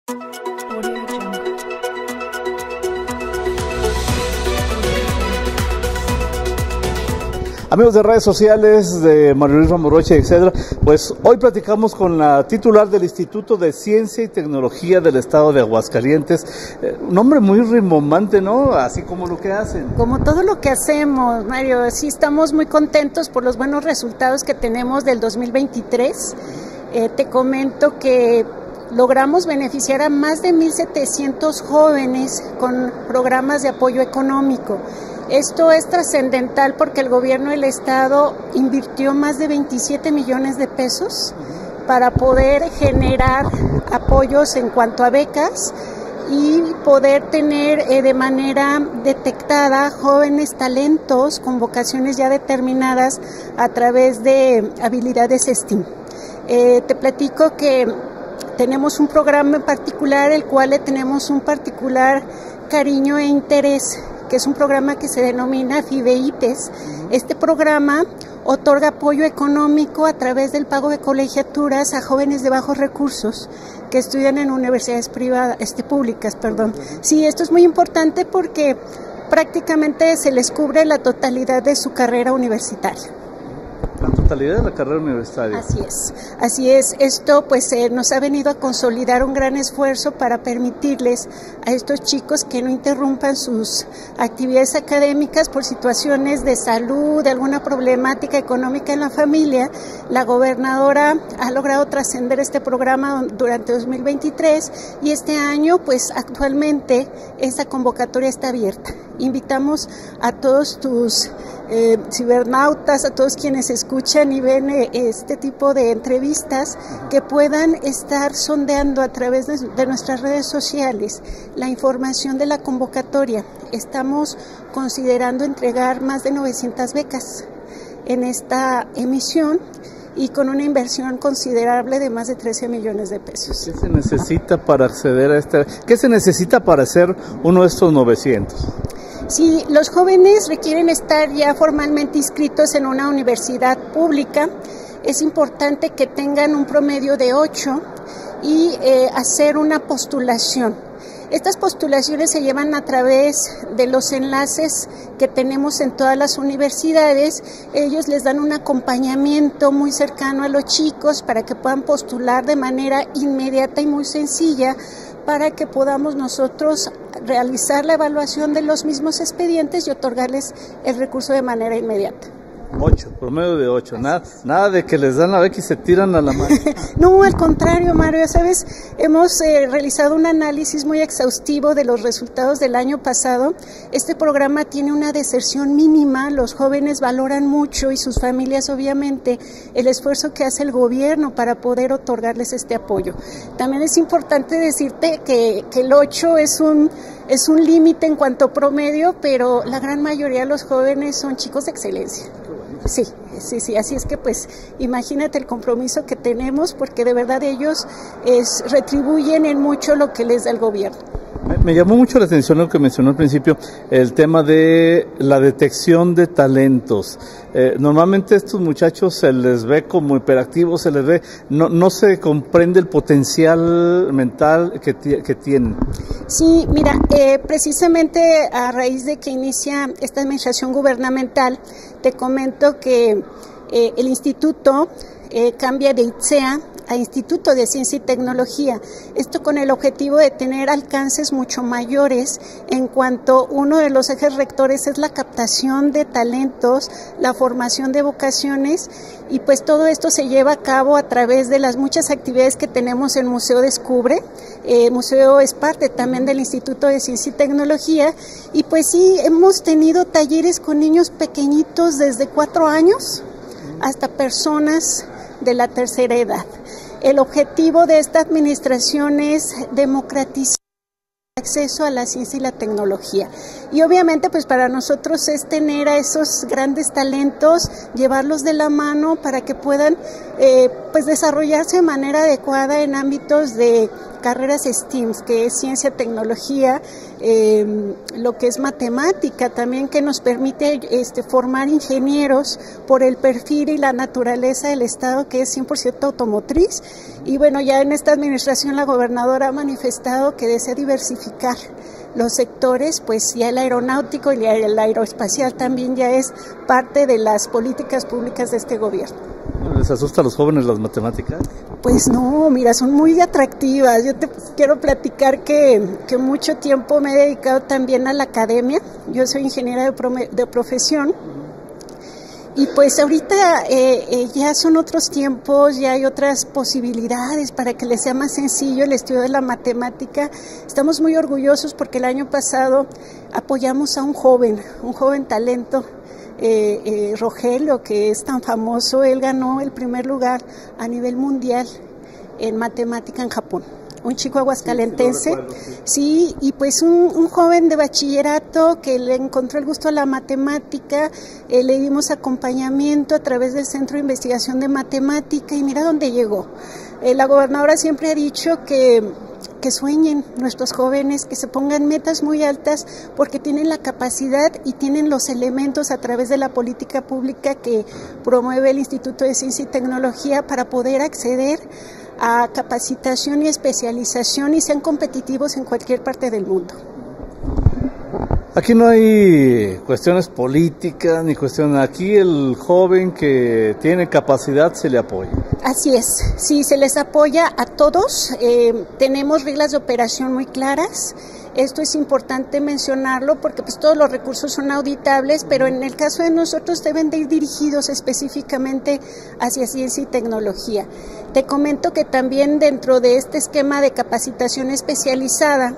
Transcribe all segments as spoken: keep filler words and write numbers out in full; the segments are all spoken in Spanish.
Amigos de redes sociales, de Mario Luis Ramoroche, etcétera, pues hoy platicamos con la titular del Instituto de Ciencia y Tecnología del Estado de Aguascalientes. Eh, un nombre muy rimbombante, ¿no? Así como lo que hacen. Como todo lo que hacemos, Mario, sí estamos muy contentos por los buenos resultados que tenemos del dos mil veintitrés. Eh, te comento que logramos beneficiar a más de mil setecientos jóvenes con programas de apoyo económico. Esto es trascendental porque el gobierno del estado invirtió más de veintisiete millones de pesos para poder generar apoyos en cuanto a becas y poder tener eh, de manera detectada jóvenes talentos con vocaciones ya determinadas a través de habilidades STEAM. Eh, te platico que tenemos un programa en particular, el cual le tenemos un particular cariño e interés, que es un programa que se denomina FIBEITES. Este programa otorga apoyo económico a través del pago de colegiaturas a jóvenes de bajos recursos que estudian en universidades privadas, este, públicas, perdón. Sí, esto es muy importante porque prácticamente se les cubre la totalidad de su carrera universitaria. La totalidad de la carrera universitaria. Así es, así es. Esto pues eh, nos ha venido a consolidar un gran esfuerzo para permitirles a estos chicos que no interrumpan sus actividades académicas por situaciones de salud, de alguna problemática económica en la familia. La gobernadora ha logrado trascender este programa durante dos mil veintitrés y este año pues actualmente esta convocatoria está abierta. Invitamos a todos tus eh, cibernautas, a todos quienes escuchan y ven eh, este tipo de entrevistas, que puedan estar sondeando a través de, de nuestras redes sociales la información de la convocatoria. Estamos considerando entregar más de novecientas becas en esta emisión y con una inversión considerable de más de trece millones de pesos. ¿Qué se necesita para acceder a esta? ¿Qué se necesita para hacer uno de estos novecientos? Sí, los jóvenes requieren estar ya formalmente inscritos en una universidad pública. Es importante que tengan un promedio de ocho y eh, hacer una postulación. Estas postulaciones se llevan a través de los enlaces que tenemos en todas las universidades. Ellos les dan un acompañamiento muy cercano a los chicos para que puedan postular de manera inmediata y muy sencilla, para que podamos nosotros realizar la evaluación de los mismos expedientes y otorgarles el recurso de manera inmediata. Ocho, promedio de ocho, nada, nada de que les dan la beca y se tiran a la mano. No, al contrario, Mario, sabes, hemos eh, realizado un análisis muy exhaustivo de los resultados del año pasado. Este programa tiene una deserción mínima, los jóvenes valoran mucho y sus familias obviamente el esfuerzo que hace el gobierno para poder otorgarles este apoyo. También es importante decirte que, que el ocho es un, es un límite en cuanto a promedio, pero la gran mayoría de los jóvenes son chicos de excelencia. Sí, sí, sí, así es que pues imagínate el compromiso que tenemos, porque de verdad ellos es, retribuyen en mucho lo que les da el gobierno. Me, me llamó mucho la atención lo que mencionó al principio, el tema de la detección de talentos. Eh, normalmente estos muchachos se les ve como hiperactivos, se les ve, no, no se comprende el potencial mental que, que tienen. Sí, mira, eh, precisamente a raíz de que inicia esta administración gubernamental, te comento que eh, el instituto eh, cambia de ITSEA a Instituto de Ciencia y Tecnología, esto con el objetivo de tener alcances mucho mayores en cuanto uno de los ejes rectores es la captación de talentos, la formación de vocaciones, y pues todo esto se lleva a cabo a través de las muchas actividades que tenemos en Museo Descubre. Eh, Museo es parte también del Instituto de Ciencia y Tecnología, y pues sí, hemos tenido talleres con niños pequeñitos desde cuatro años hasta personas de la tercera edad. El objetivo de esta administración es democratizar el acceso a la ciencia y la tecnología. Y obviamente pues para nosotros es tener a esos grandes talentos, llevarlos de la mano para que puedan eh, pues desarrollarse de manera adecuada en ámbitos de carreras STEAM, que es ciencia, tecnología, eh, lo que es matemática también, que nos permite este, formar ingenieros por el perfil y la naturaleza del estado, que es cien por ciento automotriz. Y bueno, ya en esta administración la gobernadora ha manifestado que desea diversificar los sectores, pues ya el aeronáutico y el aeroespacial también ya es parte de las políticas públicas de este gobierno. ¿Les asusta a los jóvenes las matemáticas? Pues no, mira, son muy atractivas. Yo te quiero platicar que, que mucho tiempo me he dedicado también a la academia. Yo soy ingeniera de, pro, de profesión. Y pues ahorita eh, eh, ya son otros tiempos, ya hay otras posibilidades para que les sea más sencillo el estudio de la matemática. Estamos muy orgullosos porque el año pasado apoyamos a un joven, un joven talento, eh, eh, Rogelio, que es tan famoso. Él ganó el primer lugar a nivel mundial en matemática en Japón. Un chico aguascalentense, sí, recuerdo, sí. sí, y pues un, un joven de bachillerato que le encontró el gusto a la matemática, eh, le dimos acompañamiento a través del Centro de Investigación de Matemática y mira dónde llegó. Eh, la gobernadora siempre ha dicho que, que sueñen nuestros jóvenes, que se pongan metas muy altas porque tienen la capacidad y tienen los elementos a través de la política pública que promueve el Instituto de Ciencia y Tecnología para poder acceder a capacitación y especialización y sean competitivos en cualquier parte del mundo. Aquí no hay cuestiones políticas ni cuestiones, aquí el joven que tiene capacidad se le apoya. Así es, sí, se les apoya a todos, eh, tenemos reglas de operación muy claras. Esto es importante mencionarlo porque pues todos los recursos son auditables, pero en el caso de nosotros deben de ir dirigidos específicamente hacia ciencia y tecnología. Te comento que también dentro de este esquema de capacitación especializada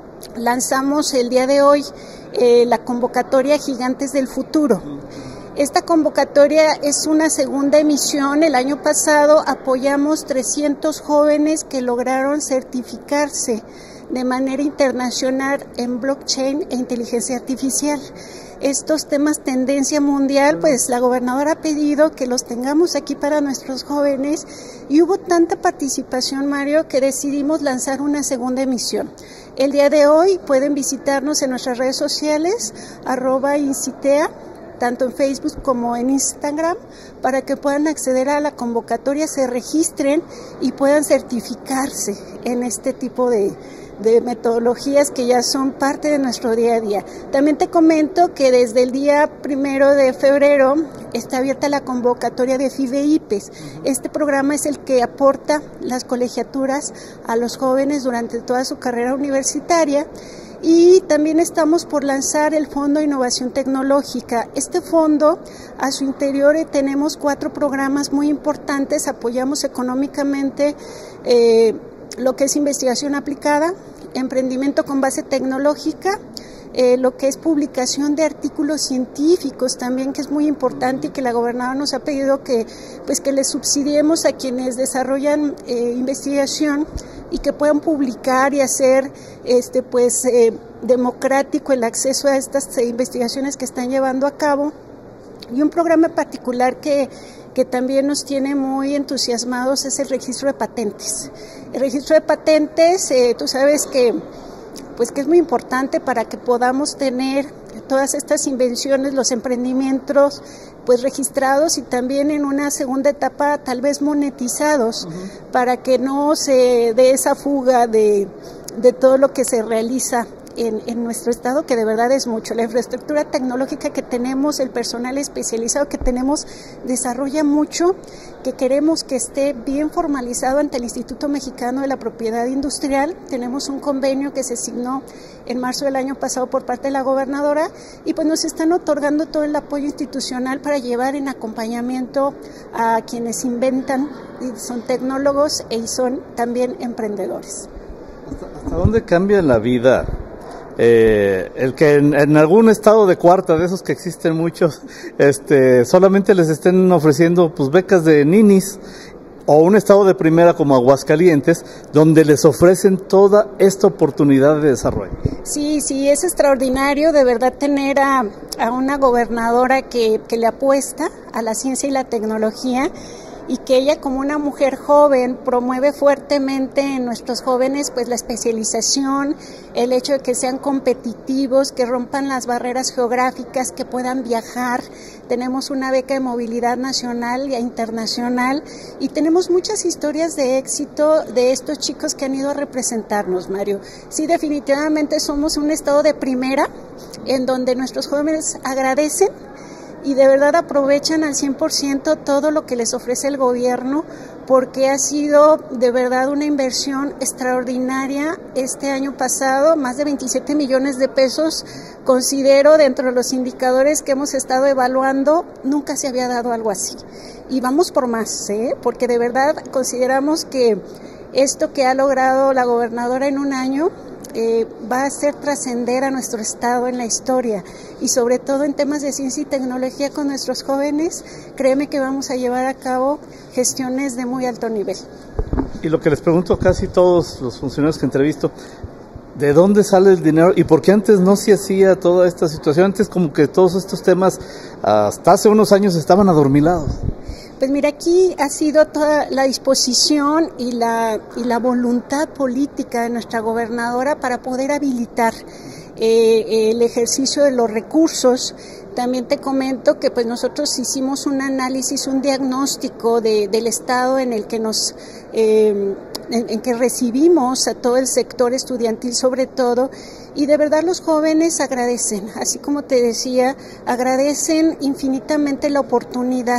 lanzamos el día de hoy eh, la convocatoria Gigantes del Futuro. Esta convocatoria es una segunda emisión. El año pasado apoyamos trescientos jóvenes que lograron certificarse de manera internacional en blockchain e inteligencia artificial. Estos temas tendencia mundial, pues la gobernadora ha pedido que los tengamos aquí para nuestros jóvenes y hubo tanta participación, Mario, que decidimos lanzar una segunda emisión. El día de hoy pueden visitarnos en nuestras redes sociales, arroba incitea, tanto en Facebook como en Instagram, para que puedan acceder a la convocatoria, se registren y puedan certificarse en este tipo de de metodologías que ya son parte de nuestro día a día. También te comento que desde el día primero de febrero está abierta la convocatoria de FIBEIPES. Este programa es el que aporta las colegiaturas a los jóvenes durante toda su carrera universitaria. Y también estamos por lanzar el Fondo de Innovación Tecnológica. Este fondo, a su interior eh, tenemos cuatro programas muy importantes, apoyamos económicamente eh, lo que es investigación aplicada, emprendimiento con base tecnológica, eh, lo que es publicación de artículos científicos también, que es muy importante y que la gobernadora nos ha pedido que, pues, que les subsidiemos a quienes desarrollan eh, investigación y que puedan publicar y hacer este, pues, eh, democrático el acceso a estas eh, investigaciones que están llevando a cabo. Y un programa particular que, que también nos tiene muy entusiasmados es el registro de patentes. El registro de patentes, eh, tú sabes que, pues que es muy importante para que podamos tener todas estas invenciones, los emprendimientos, pues registrados y también en una segunda etapa tal vez monetizados, uh-huh, para que no se dé esa fuga de, de todo lo que se realiza En, en nuestro estado, que de verdad es mucho. La infraestructura tecnológica que tenemos, el personal especializado que tenemos, desarrolla mucho, que queremos que esté bien formalizado ante el Instituto Mexicano de la Propiedad Industrial. Tenemos un convenio que se signó en marzo del año pasado por parte de la gobernadora y pues nos están otorgando todo el apoyo institucional para llevar en acompañamiento a quienes inventan y son tecnólogos y son también emprendedores. ¿Hasta, hasta dónde cambia la vida? Eh, el que en, en algún estado de cuarta, de esos que existen muchos, este, solamente les estén ofreciendo pues becas de ninis, o un estado de primera como Aguascalientes, donde les ofrecen toda esta oportunidad de desarrollo. Sí, sí, es extraordinario de verdad tener a, a una gobernadora que, que le apuesta a la ciencia y la tecnología. y que ella, como una mujer joven, promueve fuertemente en nuestros jóvenes pues la especialización, el hecho de que sean competitivos, que rompan las barreras geográficas, que puedan viajar. Tenemos una beca de movilidad nacional e internacional y tenemos muchas historias de éxito de estos chicos que han ido a representarnos, Mario. Sí, definitivamente somos un estado de primera en donde nuestros jóvenes agradecen y de verdad aprovechan al cien por ciento todo lo que les ofrece el gobierno, porque ha sido de verdad una inversión extraordinaria este año pasado, más de veintisiete millones de pesos. Considero, dentro de los indicadores que hemos estado evaluando, nunca se había dado algo así. Y vamos por más, ¿eh? Porque de verdad consideramos que esto que ha logrado la gobernadora en un año Eh, va a hacer trascender a nuestro estado en la historia y sobre todo en temas de ciencia y tecnología con nuestros jóvenes. Créeme que vamos a llevar a cabo gestiones de muy alto nivel. Y lo que les pregunto a casi todos los funcionarios que entrevisto, ¿de dónde sale el dinero y por qué antes no se hacía toda esta situación? Antes como que todos estos temas hasta hace unos años estaban adormilados. Pues mira, aquí ha sido toda la disposición y la, y la voluntad política de nuestra gobernadora para poder habilitar eh, el ejercicio de los recursos. También te comento que pues nosotros hicimos un análisis, un diagnóstico de, del estado en el que nos eh, en, en que recibimos a todo el sector estudiantil sobre todo, y de verdad los jóvenes agradecen, así como te decía, agradecen infinitamente la oportunidad.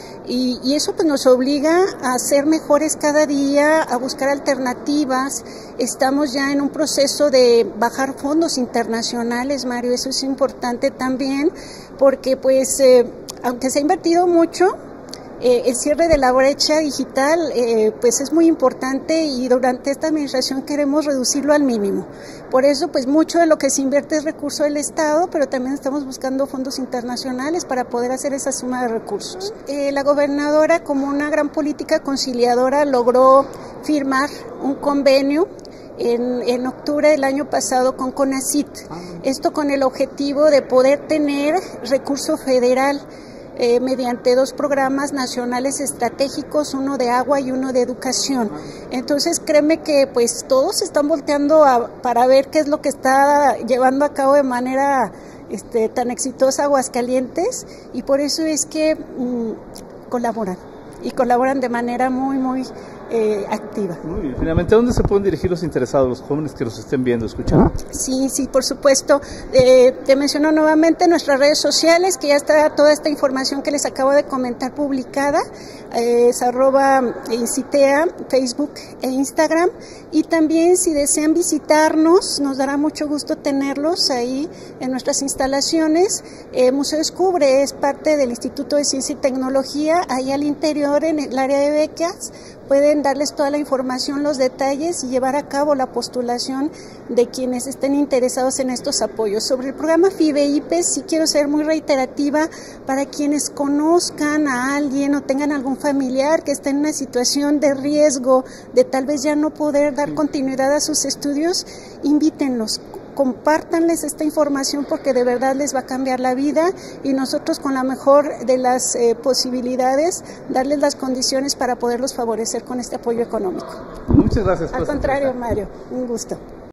Y, y eso pues nos obliga a ser mejores cada día, a buscar alternativas. Estamos ya en un proceso de bajar fondos internacionales, Mario, eso es importante también, porque pues eh, aunque se ha invertido mucho, Eh, el cierre de la brecha digital eh, pues es muy importante y durante esta administración queremos reducirlo al mínimo. Por eso pues mucho de lo que se invierte es recurso del Estado, pero también estamos buscando fondos internacionales para poder hacer esa suma de recursos. Eh, la gobernadora, como una gran política conciliadora, logró firmar un convenio En, en octubre del año pasado con CONACYT, esto con el objetivo de poder tener recurso federal Eh, mediante dos programas nacionales estratégicos, uno de agua y uno de educación. Entonces créeme que pues todos están volteando a, para ver qué es lo que está llevando a cabo de manera este, tan exitosa Aguascalientes, y por eso es que mmm, colaboran y colaboran de manera muy muy eh, activa. Muy bien. Finalmente, ¿a dónde se pueden dirigir los interesados, los jóvenes que los estén viendo, escuchando? Sí, sí, por supuesto. Eh, te menciono nuevamente nuestras redes sociales, que ya está toda esta información que les acabo de comentar publicada. Eh, es arroba Incitea, Facebook e Instagram. Y también, si desean visitarnos, nos dará mucho gusto tenerlos ahí en nuestras instalaciones. Eh, Museo Descubre es parte del Instituto de Ciencia y Tecnología. Ahí al interior, en el área de becas, pueden darles toda la información, los detalles y llevar a cabo la postulación de quienes estén interesados en estos apoyos. Sobre el programa FIBEIPES, sí quiero ser muy reiterativa para quienes conozcan a alguien o tengan algún familiar que esté en una situación de riesgo, de tal vez ya no poder dar continuidad a sus estudios, invítenlos. Compártanles esta información porque de verdad les va a cambiar la vida, y nosotros con la mejor de las eh, posibilidades darles las condiciones para poderlos favorecer con este apoyo económico. Muchas gracias. Al contrario, Mario, un gusto.